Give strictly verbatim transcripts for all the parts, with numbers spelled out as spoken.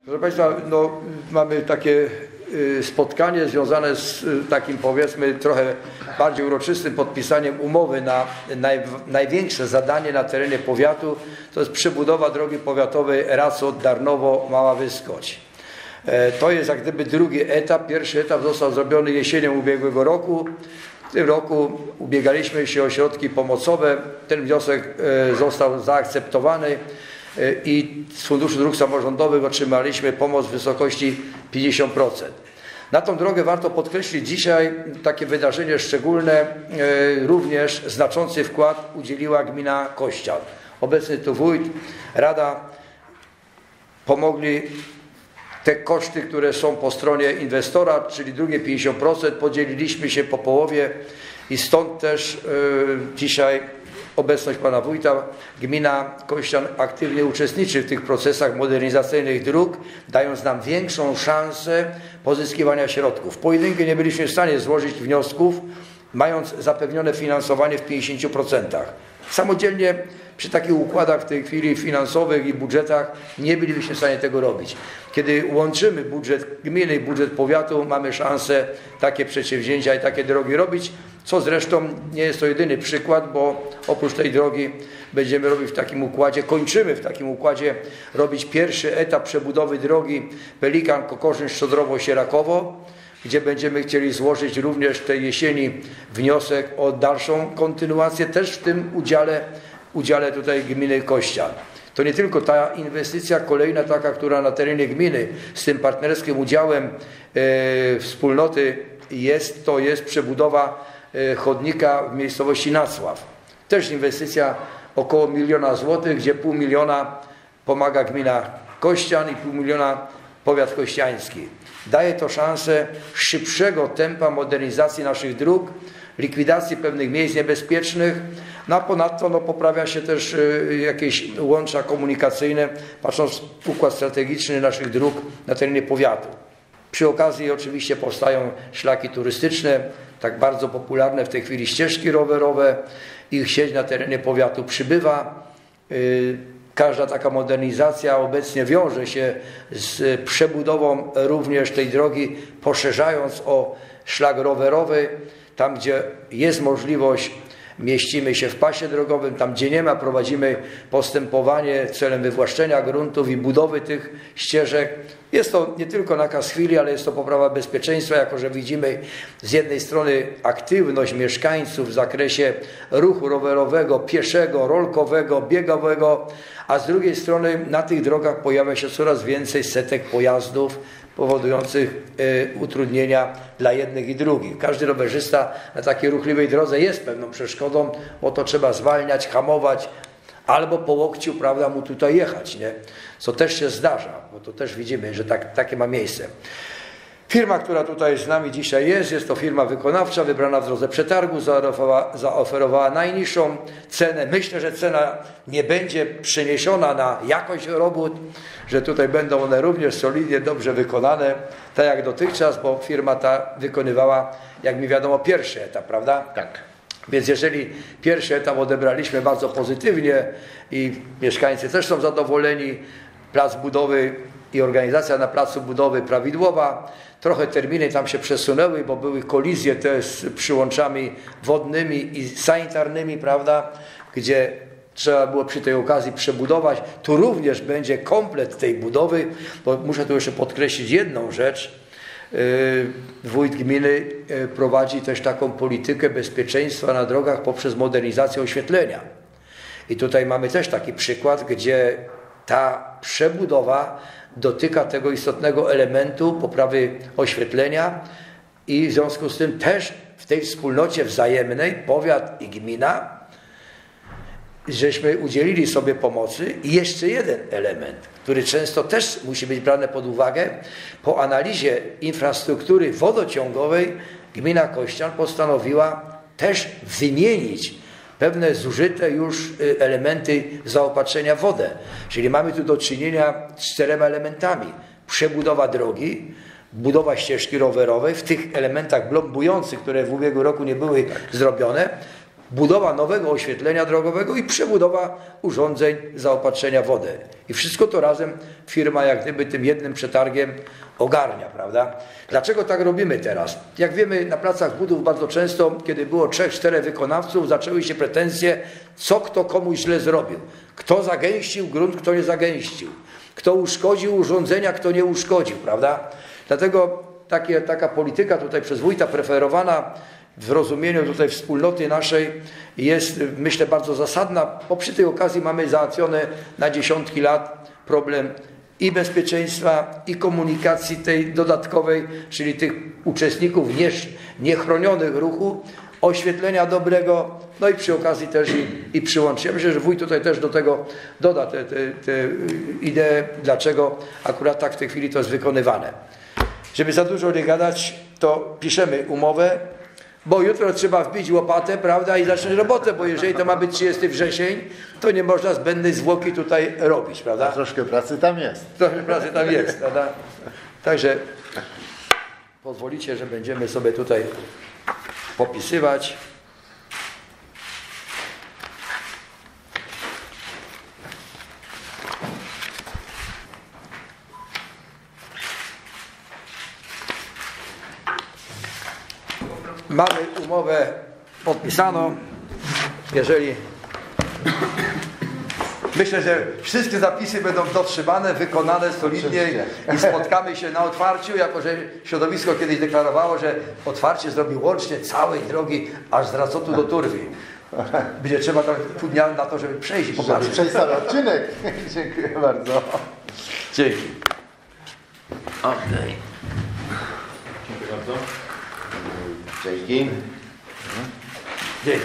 Proszę Państwa, no, mamy takie spotkanie związane z takim, powiedzmy, trochę bardziej uroczystym podpisaniem umowy na naj, największe zadanie na terenie powiatu. To jest przebudowa drogi powiatowej Racot-Darnowo-Mała Wyskoć. To jest jak gdyby drugi etap. Pierwszy etap został zrobiony jesienią ubiegłego roku. W tym roku ubiegaliśmy się o środki pomocowe. Ten wniosek został zaakceptowany i z Funduszu Dróg Samorządowych otrzymaliśmy pomoc w wysokości pięćdziesiąt procent. Na tą drogę warto podkreślić dzisiaj takie wydarzenie szczególne. Również znaczący wkład udzieliła gmina Kościan. Obecny tu wójt, rada pomogli te koszty, które są po stronie inwestora, czyli drugie pięćdziesiąt procent, podzieliliśmy się po połowie i stąd też yy, dzisiaj obecność pana wójta. Gmina Kościan aktywnie uczestniczy w tych procesach modernizacyjnych dróg, dając nam większą szansę pozyskiwania środków. W pojedynkę nie byliśmy w stanie złożyć wniosków, mając zapewnione finansowanie w pięćdziesięciu procentach. Samodzielnie przy takich układach w tej chwili finansowych i budżetach nie bylibyśmy w stanie tego robić. Kiedy łączymy budżet gminy i budżet powiatu, mamy szansę takie przedsięwzięcia i takie drogi robić, co zresztą nie jest to jedyny przykład, bo oprócz tej drogi będziemy robić w takim układzie, kończymy w takim układzie robić pierwszy etap przebudowy drogi Pelikan-Kokorzyn-Szczodrowo-Sierakowo, gdzie będziemy chcieli złożyć również tej jesieni wniosek o dalszą kontynuację, też w tym udziale, udziale tutaj gminy Kościan. To nie tylko ta inwestycja kolejna taka, która na terenie gminy z tym partnerskim udziałem e, wspólnoty jest, to jest przebudowa e, chodnika w miejscowości Nacław. Też inwestycja około miliona złotych, gdzie pół miliona pomaga gmina Kościan i pół miliona powiat kościański. Daje to szansę szybszego tempa modernizacji naszych dróg, likwidacji pewnych miejsc niebezpiecznych, no a ponadto no, poprawia się też y, jakieś łącza komunikacyjne, patrząc w układ strategiczny naszych dróg na terenie powiatu. Przy okazji oczywiście powstają szlaki turystyczne, tak bardzo popularne w tej chwili ścieżki rowerowe, ich sieć na terenie powiatu przybywa. Y, Każda taka modernizacja obecnie wiąże się z przebudową również tej drogi, poszerzając o szlak rowerowy. Tam, gdzie jest możliwość, mieścimy się w pasie drogowym. Tam, gdzie nie ma, prowadzimy postępowanie celem wywłaszczenia gruntów i budowy tych ścieżek. Jest to nie tylko nakaz chwili, ale jest to poprawa bezpieczeństwa, jako że widzimy z jednej strony aktywność mieszkańców w zakresie ruchu rowerowego, pieszego, rolkowego, biegowego, a z drugiej strony na tych drogach pojawia się coraz więcej setek pojazdów powodujących y, utrudnienia dla jednych i drugich. Każdy rowerzysta na takiej ruchliwej drodze jest pewną przeszkodą, bo to trzeba zwalniać, hamować, albo po łokciu, prawda, mu tutaj jechać, nie? Co też się zdarza, bo to też widzimy, że tak, takie ma miejsce. Firma, która tutaj z nami dzisiaj jest, jest to firma wykonawcza, wybrana w drodze przetargu, zaoferowała, zaoferowała najniższą cenę. Myślę, że cena nie będzie przeniesiona na jakość robót, że tutaj będą one również solidnie, dobrze wykonane, tak jak dotychczas, bo firma ta wykonywała, jak mi wiadomo, pierwszy etap, prawda? Tak. Więc jeżeli pierwszy etap odebraliśmy bardzo pozytywnie i mieszkańcy też są zadowoleni, plac budowy i organizacja na placu budowy prawidłowa, trochę terminy tam się przesunęły, bo były kolizje te z przyłączami wodnymi i sanitarnymi, prawda, gdzie trzeba było przy tej okazji przebudować. Tu również będzie komplet tej budowy, bo muszę tu jeszcze podkreślić jedną rzecz. Wójt gminy prowadzi też taką politykę bezpieczeństwa na drogach poprzez modernizację oświetlenia. I tutaj mamy też taki przykład, gdzie ta przebudowa dotyka tego istotnego elementu poprawy oświetlenia i w związku z tym też w tej wspólnocie wzajemnej, powiat i gmina, żeśmy udzielili sobie pomocy. I jeszcze jeden element, który często też musi być brany pod uwagę. Po analizie infrastruktury wodociągowej gmina Kościan postanowiła też wymienić pewne zużyte już elementy zaopatrzenia w wodę. Czyli mamy tu do czynienia z czterema elementami. Przebudowa drogi, budowa ścieżki rowerowej w tych elementach blombujących, które w ubiegłym roku nie były zrobione, budowa nowego oświetlenia drogowego i przebudowa urządzeń zaopatrzenia w wodę. I wszystko to razem firma jak gdyby tym jednym przetargiem ogarnia, prawda? Dlaczego tak robimy teraz? Jak wiemy, na placach budów bardzo często, kiedy było trzech, czterech wykonawców, zaczęły się pretensje, co kto komuś źle zrobił. Kto zagęścił grunt, kto nie zagęścił. Kto uszkodził urządzenia, kto nie uszkodził, prawda? Dlatego takie, taka polityka tutaj przez wójta preferowana w rozumieniu tutaj wspólnoty naszej jest, myślę, bardzo zasadna, bo przy tej okazji mamy załatwiony na dziesiątki lat problem i bezpieczeństwa, i komunikacji tej dodatkowej, czyli tych uczestników nie, niechronionych ruchu, oświetlenia dobrego, no i przy okazji też i, i przyłączy. Ja myślę, że wójt tutaj też do tego doda te, te, te idee, dlaczego akurat tak w tej chwili to jest wykonywane. Żeby za dużo nie gadać, to piszemy umowę, bo jutro trzeba wbić łopatę, prawda, i zacząć robotę, bo jeżeli to ma być trzydziesty wrzesień, to nie można zbędnej zwłoki tutaj robić, prawda? A troszkę pracy tam jest. Troszkę pracy tam jest, prawda? Także pozwolicie, że będziemy sobie tutaj popisywać. Mamy umowę podpisaną. Jeżeli myślę, że wszystkie zapisy będą dotrzymane, wykonane solidnie i spotkamy się na otwarciu, jako że środowisko kiedyś deklarowało, że otwarcie zrobi łącznie całej drogi aż z Racotu do Turwi. Będzie trzeba tam pół dnia na to, żeby przejść i popatrzeć. Żeby przejść cały odcinek. Dziękuję bardzo. Dzięki. Okej. Okay. Dziękuję bardzo. Dzięki. Dzięki.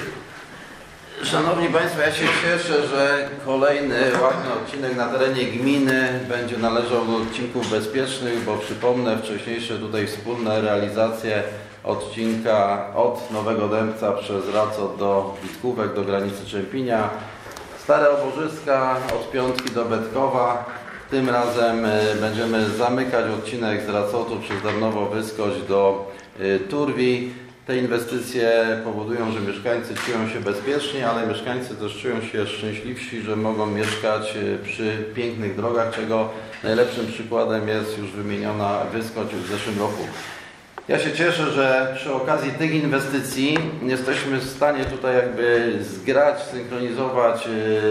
Szanowni Państwo, ja się cieszę, że kolejny ładny odcinek na terenie gminy będzie należał do odcinków bezpiecznych, bo przypomnę wcześniejsze tutaj wspólne realizacje odcinka od Nowego Dębca przez Racot do Witkówek, do granicy Czempinia, Stare Oborzyska od Piątki do Betkowa. Tym razem będziemy zamykać odcinek z Racotu przez Darnowo-Wyskoć do Turwi. Te inwestycje powodują, że mieszkańcy czują się bezpiecznie, ale mieszkańcy też czują się szczęśliwsi, że mogą mieszkać przy pięknych drogach, czego najlepszym przykładem jest już wymieniona Wyskoć w zeszłym roku. Ja się cieszę, że przy okazji tych inwestycji jesteśmy w stanie tutaj jakby zgrać, synchronizować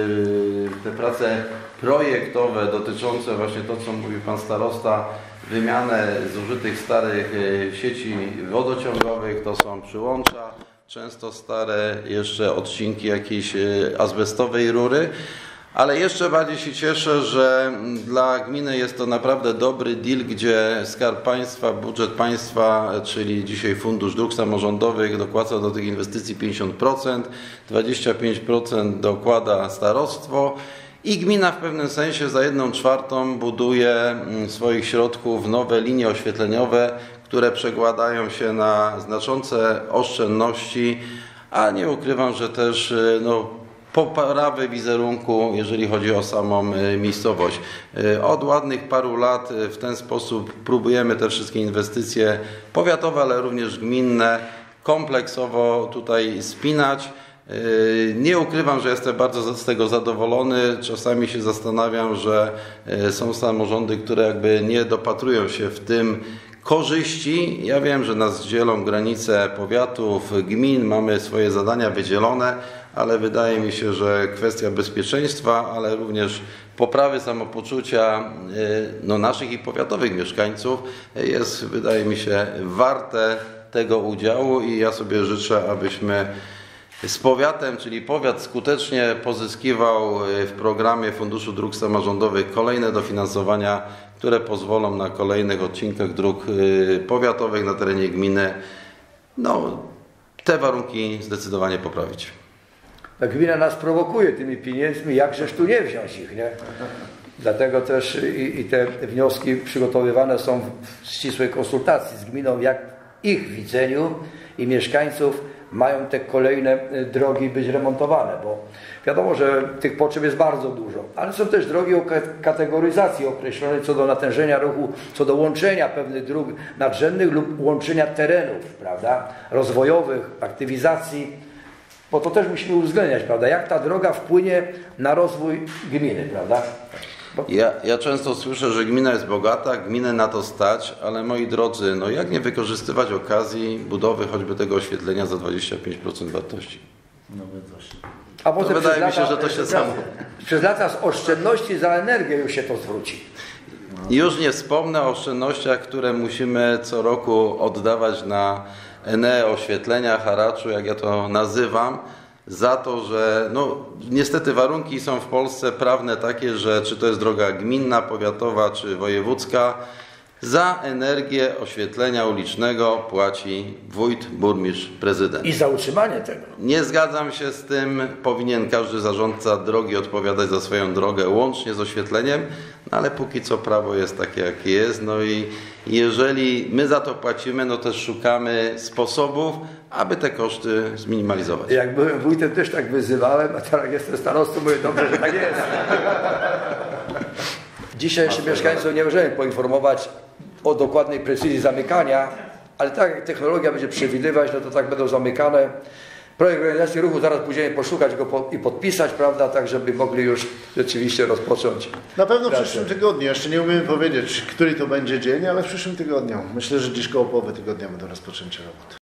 te prace projektowe dotyczące właśnie to, co mówił Pan Starosta, wymianę zużytych starych sieci wodociągowych, to są przyłącza, często stare jeszcze odcinki jakiejś azbestowej rury. Ale jeszcze bardziej się cieszę, że dla gminy jest to naprawdę dobry deal, gdzie Skarb Państwa, budżet państwa, czyli dzisiaj Fundusz Dróg Samorządowych dokłada do tych inwestycji pięćdziesiąt procent, dwadzieścia pięć procent dokłada starostwo i gmina w pewnym sensie za jedną czwartą buduje swoich środków nowe linie oświetleniowe, które przekładają się na znaczące oszczędności, a nie ukrywam, że też no, poprawę wizerunku, jeżeli chodzi o samą miejscowość. Od ładnych paru lat w ten sposób próbujemy te wszystkie inwestycje powiatowe, ale również gminne kompleksowo tutaj spinać. Nie ukrywam, że jestem bardzo z tego zadowolony. Czasami się zastanawiam, że są samorządy, które jakby nie dopatrują się w tym korzyści. Ja wiem, że nas dzielą granice powiatów, gmin, mamy swoje zadania wydzielone, ale wydaje mi się, że kwestia bezpieczeństwa, ale również poprawy samopoczucia no, naszych i powiatowych mieszkańców jest, wydaje mi się, warte tego udziału i ja sobie życzę, abyśmy z powiatem, czyli powiat skutecznie pozyskiwał w programie Funduszu Dróg Samorządowych kolejne dofinansowania, które pozwolą na kolejnych odcinkach dróg powiatowych na terenie gminy no, te warunki zdecydowanie poprawić. Ta gmina nas prowokuje tymi pieniędzmi, jakżeż tu nie wziąć ich, nie? Dlatego też i, i te wnioski przygotowywane są w ścisłej konsultacji z gminą, jak w ich widzeniu i mieszkańców mają te kolejne drogi być remontowane, bo wiadomo, że tych potrzeb jest bardzo dużo, ale są też drogi o kategoryzacji określonej co do natężenia ruchu, co do łączenia pewnych dróg nadrzędnych lub łączenia terenów, prawda, rozwojowych, aktywizacji. Bo to też musimy uwzględniać, prawda? Jak ta droga wpłynie na rozwój gminy, prawda? Bo... Ja, ja często słyszę, że gmina jest bogata, gminę na to stać, ale moi drodzy, no jak nie wykorzystywać okazji budowy choćby tego oświetlenia za dwadzieścia pięć procent wartości? A potem wydaje przez mi się, lata, że to się przez samo. lata- Przez lata z oszczędności za energię już się to zwróci. I już nie wspomnę o oszczędnościach, które musimy co roku oddawać na Enea, oświetlenia, haraczu, jak ja to nazywam, za to, że no, niestety warunki są w Polsce prawne takie, że czy to jest droga gminna, powiatowa czy wojewódzka, za energię oświetlenia ulicznego płaci wójt, burmistrz, prezydent. I za utrzymanie tego. Nie zgadzam się z tym, powinien każdy zarządca drogi odpowiadać za swoją drogę łącznie z oświetleniem, no ale póki co prawo jest takie, jakie jest, no i jeżeli my za to płacimy, no też szukamy sposobów, aby te koszty zminimalizować. Jak byłem wójtem, też tak wyzywałem, a teraz jak jestem starostą, mówię, dobrze, że tak jest. Dzisiaj jeszcze mieszkańców nie możemy poinformować o dokładnej precyzji zamykania, ale tak jak technologia będzie przewidywać, no to tak będą zamykane. Projekt organizacji ruchu zaraz pójdziemy poszukać go po, i podpisać, prawda, tak żeby mogli już rzeczywiście rozpocząć. Na pewno w pracę. przyszłym tygodniu. Jeszcze nie umiemy powiedzieć, który to będzie dzień, ale w przyszłym tygodniu. Myślę, że gdzieś koło połowy tygodnia będą rozpoczęcie robót.